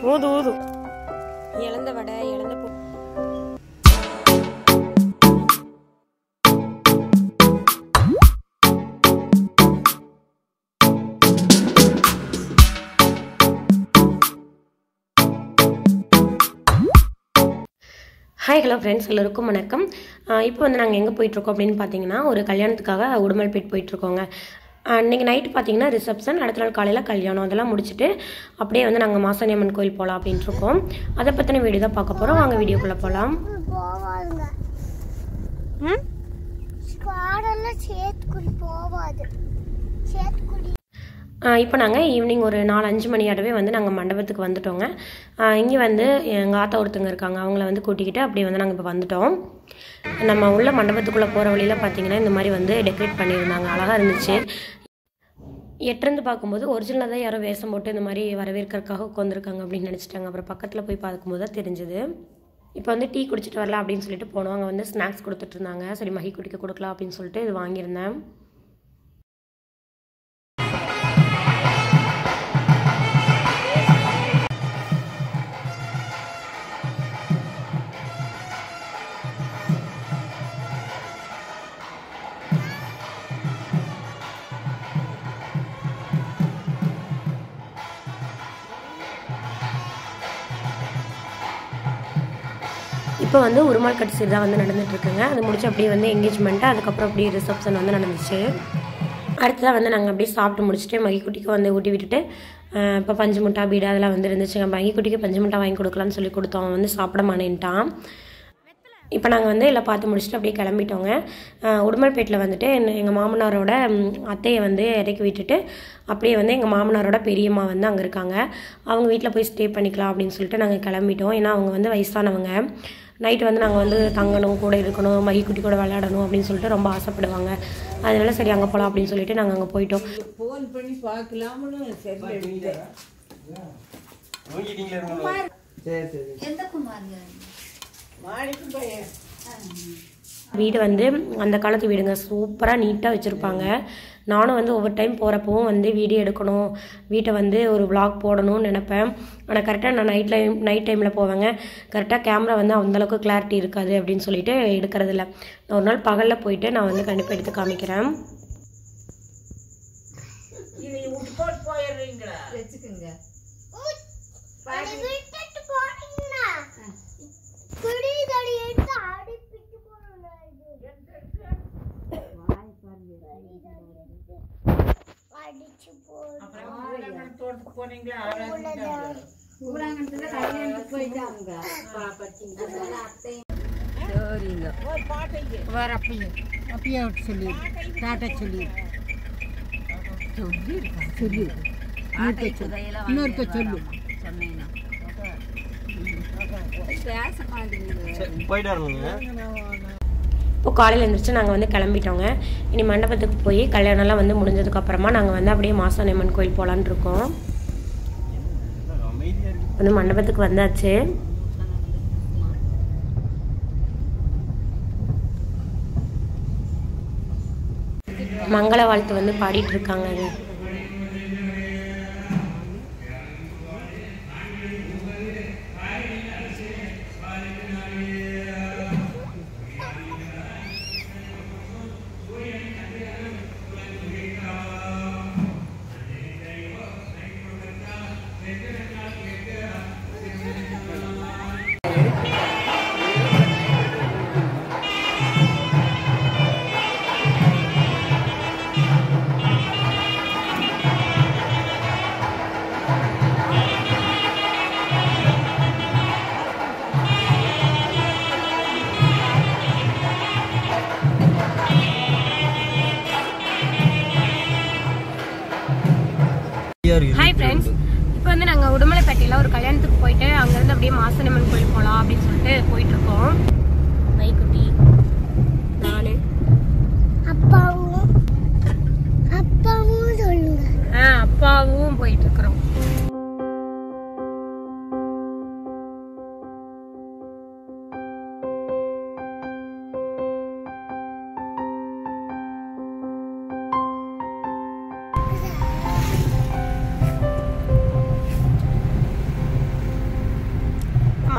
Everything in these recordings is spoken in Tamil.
ஊது ஊது. இழந்த வடை, இழந்த ஹாய் ஹலோ ஃப்ரெண்ட்ஸ், எல்லோருக்கும் வணக்கம். இப்போ வந்து நாங்கள் எங்கே போயிட்டுருக்கோம் அப்படின்னு பார்த்தீங்கன்னா, ஒரு கல்யாணத்துக்காக உடுமல்பேட் போயிட்டுருக்கோங்க. அன்றைக்கி நைட்டு பார்த்தீங்கன்னா ரிசப்ஷன், அடுத்த நாள் காலையில் கல்யாணம். அதெல்லாம் முடிச்சுட்டு அப்படியே வந்து நாங்கள் மாசாணியம்மன் கோயில் போகலாம் அப்படின்ட்டு இருக்கோம். அதை பற்றின வீடியோ தான் பார்க்க போகிறோம். வாங்க வீடியோக்குள்ளே போகலாம். இப்போ நாங்கள் ஈவினிங் ஒரு 4-5 மணியாட்டவே வந்து நாங்கள் மண்டபத்துக்கு வந்துட்டோங்க. இங்கே வந்து எங்கள் ஆத்தா ஒருத்தங்க இருக்காங்க, அவங்கள வந்து கூட்டிக்கிட்டு அப்படியே வந்து நாங்கள் இப்போ வந்துட்டோம். நம்ம உள்ள மண்டபத்துக்குள்ளே போகிற வழியில் பார்த்தீங்கன்னா இந்த மாதிரி வந்து டெக்கரேட் பண்ணியிருந்தாங்க, அழகாக இருந்துச்சு. எட்டிருந்து பார்க்கும்போது ஒரிஜினலாக தான் யாரோ வேஷம் போட்டு இந்த மாதிரி வரவேற்கிறதுக்காக உட்காந்துருக்காங்க அப்படின்னு நினச்சிட்டாங்க. அப்புறம் பக்கத்தில் போய் பார்க்கும்போது தான் தெரிஞ்சுது. இப்போ வந்து டீ குடிச்சிட்டு வரலாம் அப்படின்னு சொல்லிட்டு போனோம். அங்கே வந்து ஸ்நாக்ஸ் கொடுத்துட்டு இருந்தாங்க. சரி மகி குடிக்க கொடுக்கலாம் அப்படின்னு சொல்லிட்டு இது வாங்கியிருந்தேன். இப்போ வந்து உருமால் கட்டு சீர் தான் வந்து நடந்துகிட்ருக்குங்க. அது முடிச்சு அப்படியே வந்து என்கேஜ்மெண்ட்டு, அதுக்கப்புறம் அப்படியே ரிசப்ஷன் வந்து நடந்துச்சு. அடுத்ததாக வந்து நாங்கள் அப்படியே சாப்பிட்டு முடிச்சுட்டு மகிக்குட்டிக்கு வந்து ஊட்டி விட்டுட்டு இப்போ பஞ்சு முட்டா பீடா அதெல்லாம் வந்து இருந்துச்சுங்க. மகிக்குட்டிக்கு பஞ்சு முட்டா வாங்கி கொடுக்கலான்னு சொல்லி கொடுத்தோம். அவன் வந்து சாப்பிட மாட்டேன்ட்டான். இப்போ நாங்கள் வந்து எல்லாம் பார்த்து முடிச்சுட்டு அப்படியே கிளம்பிட்டோங்க. உடுமல்பேட்டில் வந்துட்டு எங்கள் மாமனாரோட அத்தையை வந்து இறக்கி விட்டுட்டு அப்படியே வந்து எங்கள் மாமனாரோட பெரியம்மா வந்து அங்கே இருக்காங்க, அவங்க வீட்டில் போய் ஸ்டே பண்ணிக்கலாம் அப்படின்னு சொல்லிட்டு நாங்கள் கிளம்பிட்டோம். ஏன்னா அவங்க வந்து வயசானவங்க. நைட்டு வந்து நாங்கள் வந்து தங்கணும், கூட இருக்கணும், மகிக்குட்டி கூட விளையாடணும் அப்படின்னு சொல்லிட்டு ரொம்ப ஆசைப்படுவாங்க. அதனால சரி அங்கே போகலாம் அப்படின்னு சொல்லிட்டு நாங்கள் அங்கே போயிட்டோம். ஃபோன் பண்ணி பார்க்கலாம்னு வீடு வந்து அந்த காலத்து வீடுங்க, சூப்பராக நீட்டாக வச்சுருப்பாங்க. நானும் வந்து ஒவ்வொரு டைம் போகிறப்பவும் வந்து வீடியோ எடுக்கணும், வீட்டை வந்து ஒரு விளாக் போடணும்னு நினப்பேன். ஆனால் கரெக்டாக நான் நைட் டைமில் போவேங்க. கரெக்டாக கேமரா வந்து அந்தளவுக்கு கிளாரிட்டி இருக்காது அப்படின்னு சொல்லிட்டு எடுக்கிறதில்ல. நான் ஒரு நாள் பகலில் போயிட்டு நான் வந்து கண்டிப்பாக எடுத்து காமிக்கிறேன். சொல்லி டாட்டா சொல்லி இன்னொருக்க சொல்லு இப்போ காலையில் எழுந்திரிச்சு நாங்கள் வந்து கிளம்பிட்டோங்க. இனி மண்டபத்துக்கு போய் கல்யாணம்லாம் வந்து முடிஞ்சதுக்கப்புறமா நாங்கள் வந்து அப்படியே மாசாணியம்மன் கோயில் போகலான்னு இருக்கோம். வந்து மண்டபத்துக்கு வந்தாச்சு. மங்கள வாழ்த்து வந்து பாடிட்டு இருக்காங்க. ஹாய் ஃப்ரெண்ட்ஸ், இப்போ வந்து நாங்கள் உடுமலைப்பேட்டையில் ஒரு கல்யாணத்துக்கு போயிட்டு அங்கேருந்து அப்படியே மாசாணியம்மன் கோயில் போகலாம் அப்படின்னு சொல்லிட்டு போயிட்டுருக்கோம். மைக்குட்டி, நான், அப்பாவும் போயிட்டுருக்குறோம்.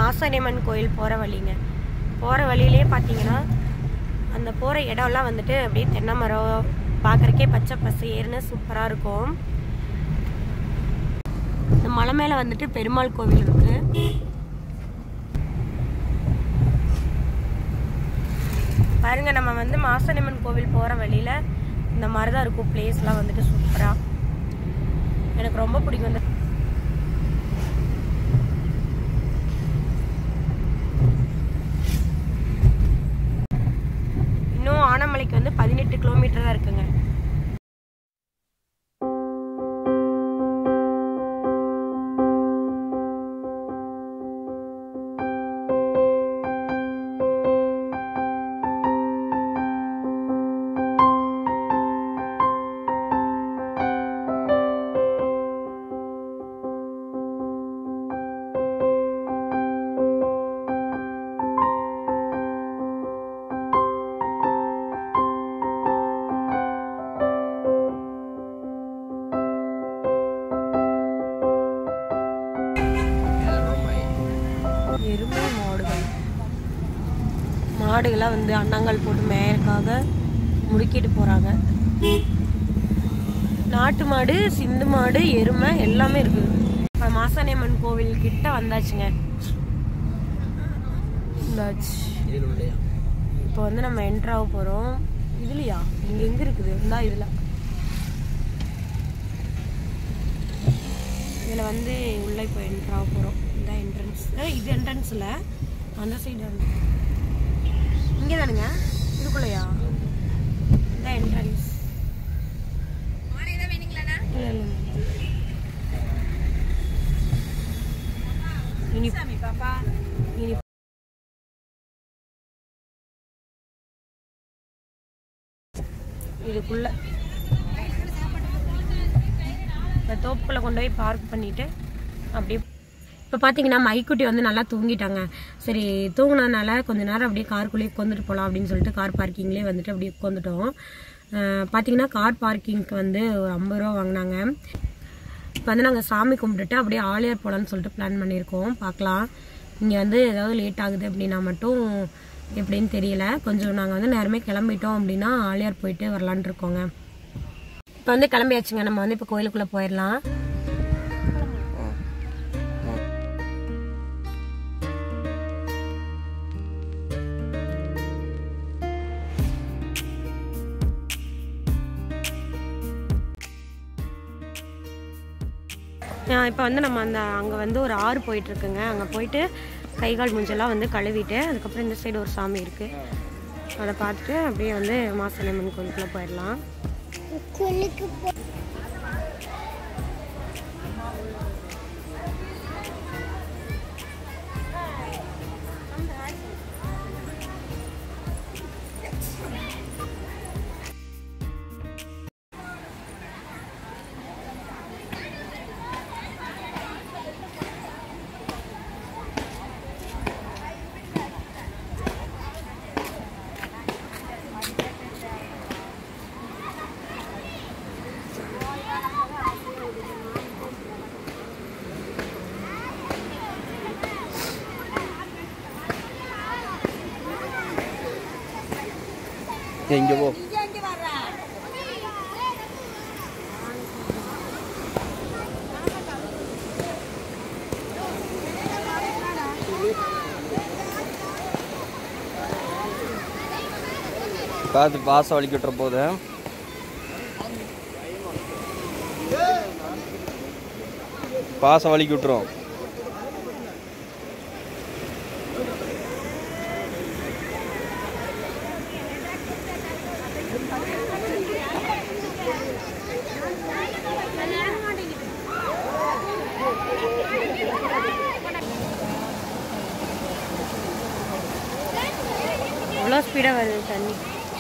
மாசாணியம்மன் கோயில் போகிற வழிங்க. போகிற வழியிலே பார்த்தீங்கன்னா அந்த போகிற இடம்லாம் வந்துட்டு அப்படியே தென்னை மரம் பார்க்குறக்கே பச்சை பசேர்னு சூப்பராக இருக்கும். இந்த மலை மேலே வந்துட்டு பெருமாள் கோவில் இருக்குது. பாருங்க, நம்ம வந்து மாசாணியம்மன் கோவில் போகிற வழியில் இந்த மாதிரி தான் இருக்கும். பிளேஸ்லாம் வந்துட்டு சூப்பராக எனக்கு ரொம்ப பிடிக்கும். இந்த இன்னும் ஆனமலைக்கு வந்து 18 கிலோமீட்டர் தான் இருக்குங்க. எருமை மாடுகள்லாம் வந்து அன்னங்கள் போட்டு மேயறக்காக முடுக்கிட்டு போகிறாங்க. நாட்டு மாடு, சிந்து மாடு, எருமை எல்லாமே இருக்குது. இப்போ மாசாணியம்மன் கோவில் கிட்ட வந்தாச்சுங்க. இப்போ வந்து நம்ம என்ட்ராக போகிறோம். இதுலையா இங்கே எங்கே இருக்குது? இருந்தால் இதில் வந்து உள்ளே இப்போ என்ட்ராக போகிறோம். இதான் என்ட்ரன்ஸ். இது என்ட்ரன்ஸ் இல்லை, அந்த சைடு வந்து இங்கே தானுங்க. இதுக்குள்ளையா? இதான் என்ட்ரன்ஸ். இல்லை இல்லை இனி இதுக்குள்ள இப்போ தோப்புக்குள்ளே கொண்டு போய் பார்க் பண்ணிவிட்டு அப்படியே இப்போ பார்த்தீங்கன்னா மைக்குட்டி வந்து நல்லா தூங்கிட்டாங்க. சரி, தூங்கினதுனால கொஞ்ச நேரம் அப்படியே காருக்குள்ளேயே உட்காந்துட்டு போகலாம் அப்படின்னு சொல்லிட்டு கார் பார்க்கிங்லேயே வந்துட்டு அப்படியே உட்காந்துட்டோம். பார்த்தீங்கன்னா கார் பார்க்கிங்க்கு வந்து ஒரு 50 ரூபா வாங்கினாங்க. இப்போ வந்து நாங்கள் சாமி கும்பிட்டுட்டு அப்படியே ஆலியார் போகலான்னு சொல்லிட்டு பிளான் பண்ணியிருக்கோம். பார்க்கலாம், இங்கே வந்து ஏதாவது லேட் ஆகுது அப்படின்னா மட்டும் எப்படின்னு தெரியல. கொஞ்சம் நாங்கள் வந்து நேரமே கிளம்பிட்டோம் அப்படின்னா ஆலியார் போயிட்டு வரலான் இருக்கோங்க. இப்போ வந்து கிளம்பியாச்சுங்க. நம்ம வந்து இப்போ கோயிலுக்குள்ளே போயிடலாம். இப்போ வந்து நம்ம அங்கே வந்து ஒரு ஆறு போயிட்டுருக்குங்க. அங்கே போயிட்டு கை கால் மூஞ்செல்லாம் வந்து கழுவிட்டு அதுக்கப்புறம் இந்த சைடு ஒரு சாமி இருக்குது, அதை பார்த்துட்டு அப்படியே வந்து மாசாணியம்மன் கோயிலுக்குள்ளே போயிடலாம். இங்கே போ. பார்த்து பாசம் வலிக்கு விட்டுற போது பாசம் வலிக்கு விட்டுரும். அவ்வளோ ஸ்பீடாக வருது தண்ணி.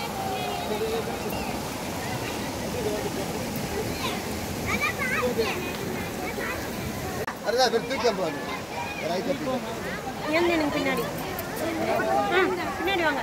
எனக்கு பின்னாடி பின்னாடி வாங்க.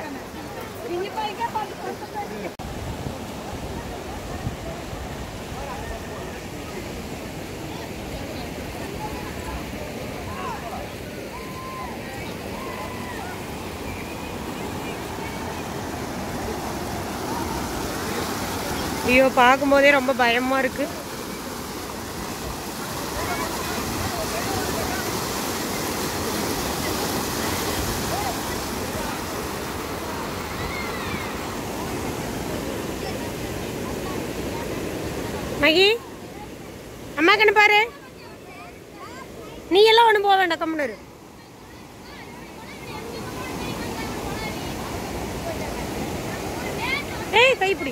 ஐயோ பார்க்கும்போதே ரொம்ப பயமாக இருக்குது. மகி அம்மா கண்ணு பாரு, நீ எல்லாம் ஒன்றும் போக வேண்டாம், கம்முனரு. ஏய் கைப்பிடி.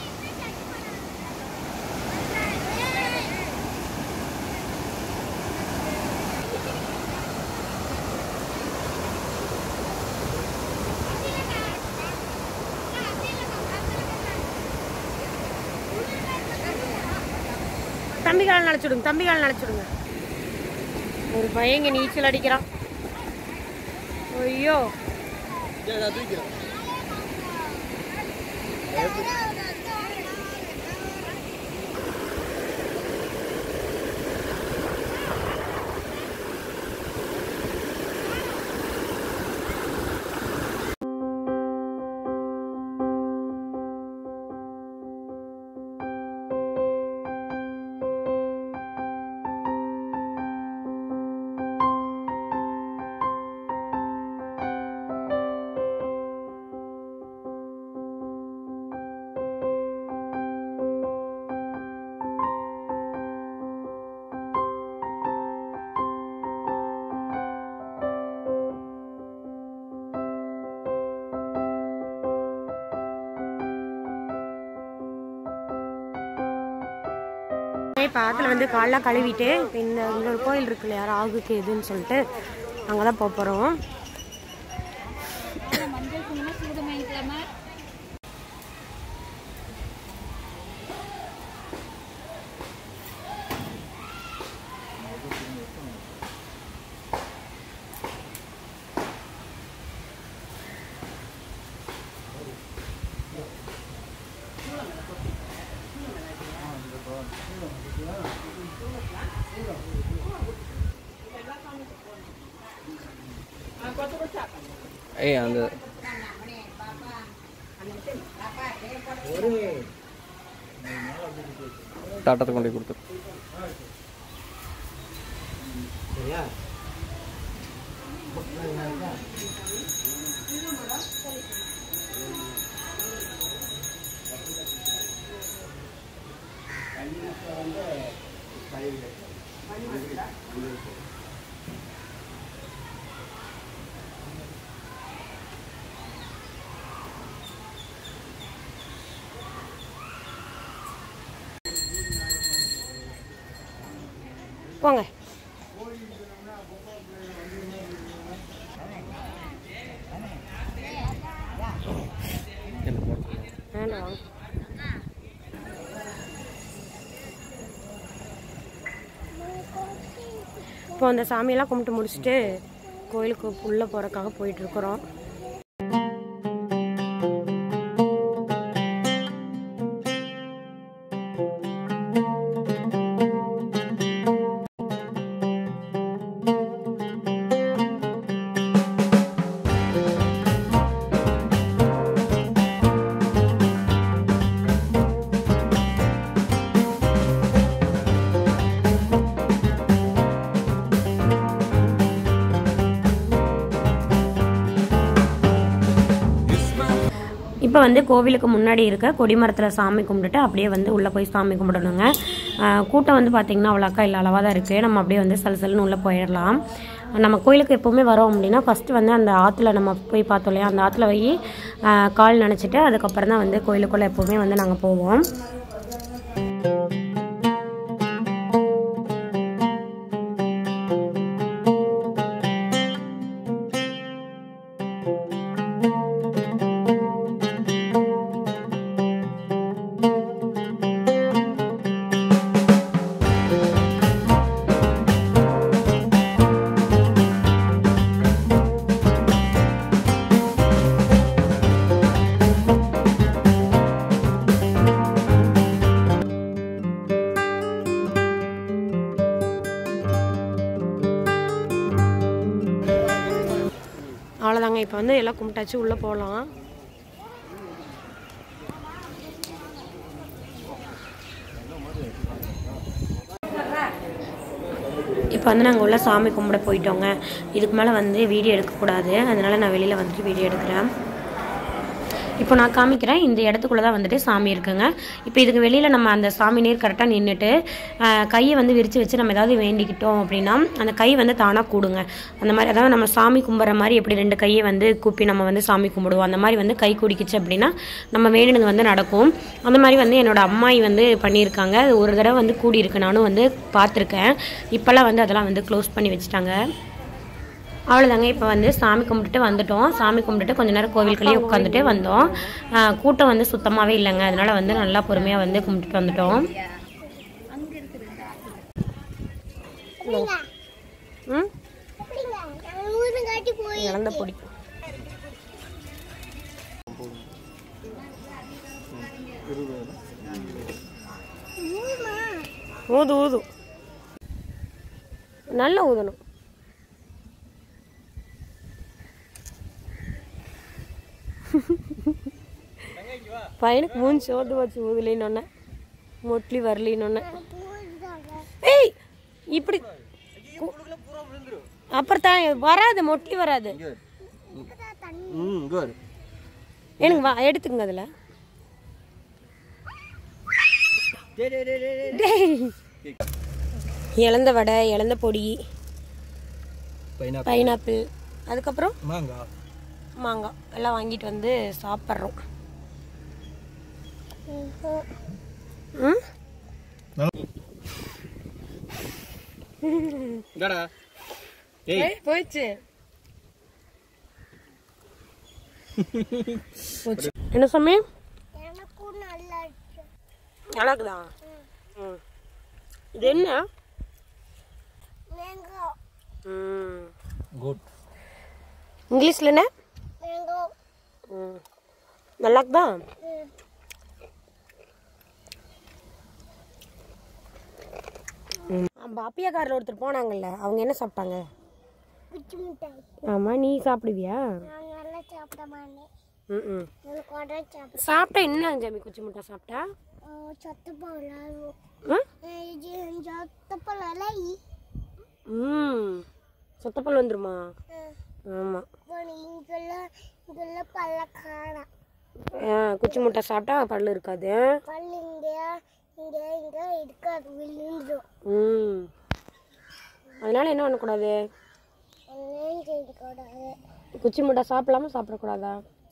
தம்பிகால் நினைச்சுடுங்க, தம்பிகால் நினைச்சுடுங்க. ஒரு பையங்க நீச்சல் அடிக்கிறான். ஐயோ இப்போ ஆற்றுல வந்து காலைல கழுவிட்டு இப்போ இங்கே ஒரு கோயில் இருக்கு இல்லையா, ராகுக்கு எதுன்னு சொல்லிட்டு அங்கே தான் போக போகிறோம். ஏய் அந்த டாட்டத்தை கொண்டு கொடுத்து போங்க. இப்போ அந்த சாமியெல்லாம் கும்பிட்டு முடிச்சுட்டு கோயிலுக்கு உள்ளே போகிறதுக்காக போயிட்டுருக்குறோம். இப்போ வந்து கோவிலுக்கு முன்னாடி இருக்க கொடிமரத்தில் சாமி கும்பிட்டுட்டு அப்படியே வந்து உள்ளே போய் சாமி கும்பிடணுங்க. கூட்டம் வந்து பார்த்திங்கன்னா அவ்வளோக்கா இல்லை, அளவாக தான் இருக்குது. நம்ம அப்படியே வந்து சல்சல்னு உள்ளே போயிடலாம். நம்ம கோயிலுக்கு எப்போவுமே வரோம் அப்படின்னா ஃபஸ்ட்டு வந்து அந்த ஆற்றுல நம்ம போய் பார்த்தோம் இல்லையா, அந்த ஆற்றுல போய் கால் நனைச்சிட்டு அதுக்கப்புறம் தான் வந்து கோயிலுக்குள்ளே எப்போவுமே வந்து நாங்கள் போவோம். அவ்வளோதாங்க, இப்போ வந்து எல்லாம் கும்பிட்டாச்சு, உள்ளே போகலாம். இப்போ வந்து நாங்கள் உள்ள சாமி கும்பிட போயிட்டோங்க. இதுக்கு மேலே வந்து வீடியோ எடுக்கக்கூடாது, அதனால் நான் வெளியில் வந்துட்டு வீடியோ எடுக்கிறேன். இப்போ நான் காமிக்கிறேன். இந்த இடத்துக்குள்ளே தான் வந்துட்டு சாமி இருக்குங்க. இப்போ இதுக்கு வெளியில் நம்ம அந்த சாமி நீர் கரெக்டாக நின்றுட்டு கையை வந்து விரித்து வச்சு நம்ம ஏதாவது வேண்டிக்கிட்டோம் அப்படின்னா அந்த கை வந்து தானாக கூடுங்க. அந்த மாதிரி அதாவது நம்ம சாமி கும்பிட்ற மாதிரி எப்படி 2 கையை வந்து கூப்பி நம்ம வந்து சாமி கும்பிடுவோம், அந்த மாதிரி வந்து கை கூடிக்கிச்சு அப்படின்னா நம்ம வேண்டினது வந்து நடக்கும். அந்த மாதிரி வந்து என்னோடய அம்மாயி வந்து பண்ணியிருக்காங்க. அது ஒரு தடவை வந்து கூடியிருக்கு, நானும் வந்து பார்த்துருக்கேன். இப்போல்லாம் வந்து அதெல்லாம் வந்து க்ளோஸ் பண்ணி வச்சுட்டாங்க. அவ்வளோதாங்க. இப்போ வந்து சாமி கும்பிட்டுட்டு வந்துட்டோம். சாமி கும்பிட்டுட்டு கொஞ்சம் நேரம் கோவிலுக்குள்ளேயே உட்காந்துட்டு வந்தோம். கூட்டம் வந்து சுத்தமாகவே இல்லைங்க, அதனால் வந்து நல்லா பொறுமையாக வந்து கும்பிட்டுட்டு வந்துட்டோம். இழந்த பொடி ஊது ஊது நல்லா ஊதணும். பையனுக்கு மூணு சோர்ந்து வச்சு ஊதுலின்னு மொட்லி வரலின்னு. ஏய் இப்படி அப்புறம் தான் வராது, மொட்லி வராது. எனக்கு எடுத்துக்கங்க அதில். இழந்த வடை, இழந்த பொடி, பைனாப்பிள், அதுக்கப்புறம் மாங்காய் எல்லாம் வாங்கிட்டு வந்து சாப்பிட்றோம். போயிடுச்சு. என்ன சமயம் நல்லா இருக்குதா? இது என்ன? இங்கிலீஷ்ல என்ன? நல்லா இருக்குதா? பாப்பியா காரில் ஒருத்தர் போனாங்கல்ல, அவங்க என்ன சாப்பிட்டாங்க? ஆமா, நீ சாப்பிடுவியா? சாப்பிட்டா என்ன ஜாமி? குச்சி முட்டை சாப்பிட்டா சொத்தப்பல் வந்துருமா? ஆமா, குச்சி முட்டை சாப்பிட்டா பல்லு இருக்காது. அதனால என்ன பண்ணக்கூடாது? குச்சி முட்டை சாப்பிடலாமா சாப்பிடக்கூடாதா?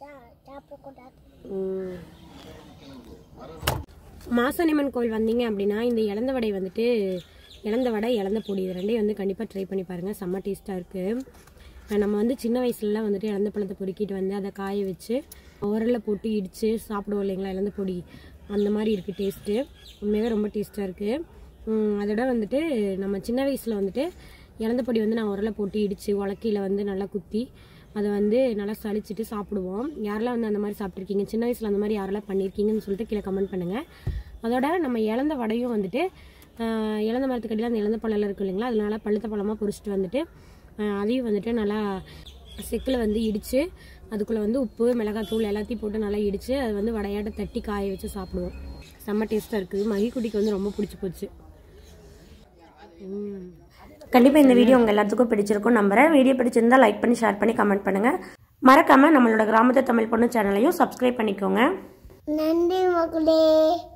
மாசாணியம்மன் கோவில் வந்தீங்க அப்படின்னா இந்த இழந்த வடை வந்துட்டு இழந்த வடை, இழந்த பொடி, இது ரெண்டையும் வந்து கண்டிப்பாக ட்ரை பண்ணி பாருங்கள். செம்ம டேஸ்ட்டாக இருக்குது. நம்ம வந்து சின்ன வயசுலலாம் வந்துட்டு இழந்த பழத்தை பொறுக்கிட்டு வந்து அதை காய வச்சு உரலில் போட்டு இடித்து சாப்பிடுவோம் இல்லைங்களா, இழந்த பொடி. அந்த மாதிரி இருக்குது டேஸ்ட்டு. உண்மையாகவே ரொம்ப டேஸ்ட்டாக இருக்குது. அதோட வந்துட்டு நம்ம சின்ன வயசில் வந்துட்டு இழந்த பொடி வந்து நான் உரலில் போட்டு இடித்து உலக்கையில் வந்து நல்லா குத்தி அதை வந்து நல்லா சளிச்சிட்டு சாப்பிடுவோம். யாரெல்லாம் வந்து அந்த மாதிரி சாப்பிட்ருக்கீங்க, சின்ன வயசில் அந்த மாதிரி யாரெல்லாம் பண்ணியிருக்கீங்கன்னு சொல்லிட்டு கீழே கமெண்ட் பண்ணுங்கள். அதோட நம்ம இழந்த வடையும் வந்துட்டு இழந்த மரத்துக்கடியில் அந்த இழந்த பழம் இருக்குது இல்லைங்களா, அதனால பழுத்த பழமாக பொரிச்சிட்டு வந்துட்டு அதையும் வந்துட்டு நல்லா செக்கில் வந்து இடித்து அதுக்குள்ளே வந்து உப்பு, மிளகாத்தூள் எல்லாத்தையும் போட்டு நல்லா இடித்து அதை வந்து வடையாட்ட தட்டி காய வச்சு சாப்பிடுவோம். செம்ம டேஸ்ட்டாக இருக்குது. மகிக்குட்டிக்கு வந்து ரொம்ப பிடிச்சி போச்சு. கண்டிப்பாக இந்த வீடியோ உங்கள் எல்லாத்துக்கும் பிடிச்சிருக்கும் நம்புறேன். வீடியோ பிடிச்சிருந்தால் லைக் பண்ணி, ஷேர் பண்ணி, கமெண்ட் பண்ணுங்கள். மறக்காமல் நம்மளோட கிராமத்து தமிழ் பொண்ணு சேனலையும் சப்ஸ்கிரைப் பண்ணிக்கோங்க. நன்றி மக்களே.